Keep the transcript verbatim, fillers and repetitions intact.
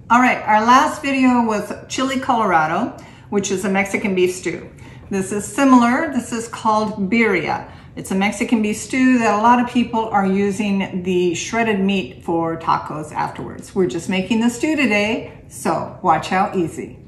All right, our last video was chili Colorado, which is a Mexican beef stew. This is similar. This is called birria. It's a Mexican beef stew that a lot of people are using the shredded meat for tacos afterwards. We're just making the stew today, so watch how easy.